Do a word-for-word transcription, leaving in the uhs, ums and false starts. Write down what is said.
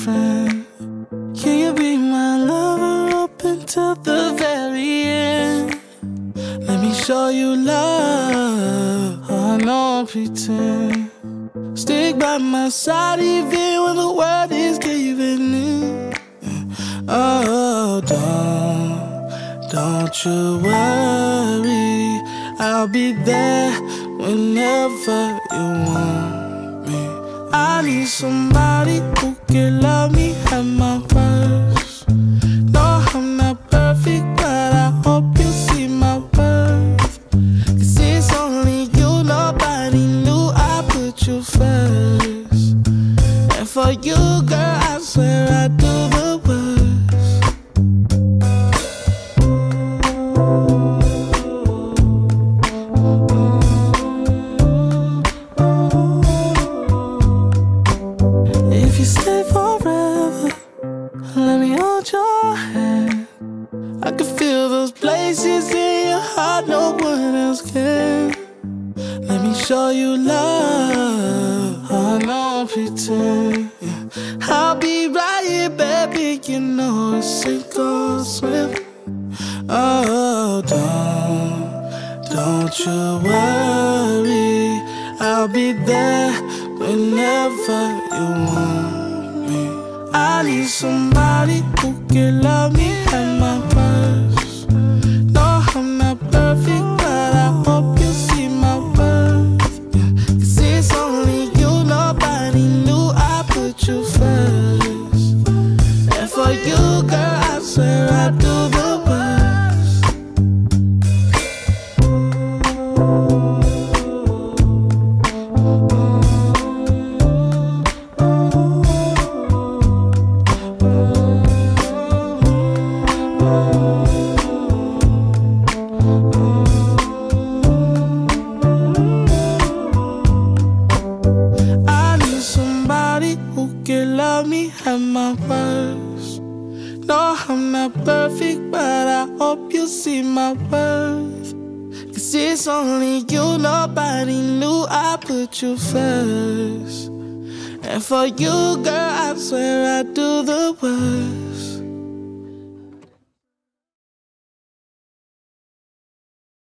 friend? Can you be my lover up until the very end? Let me show you love. Oh, no pretend. Stick by my side even when the world is giving in. Oh, don't, don't you worry, I'll be there whenever you want me. I need somebody who can love me at my worst. No, I'm not perfect, but I hope you see my worth. Cause it's only you, nobody knew I put you first. And for you, girl, I swear I do the worst. If you stay forever, let me hold your hand. I can feel those places in your heart no one else can. Let me show you love. Oh, no pretend. Yeah. I'll be right here, baby. You know it's sink or swim. Oh, don't, don't you worry, I'll be there whenever you want me. I need somebody who can love me at my worst. No, I'm not perfect, but I hope you see my worth. Yeah. Cause it's only you, nobody knew I put you first. And for you, girl, I swear I do the worst. I need somebody who can love me at my worst. No, I'm not perfect, but I hope you see my worth. Cause it's only you, nobody knew I put you first. And for you, girl, I swear I do the worst.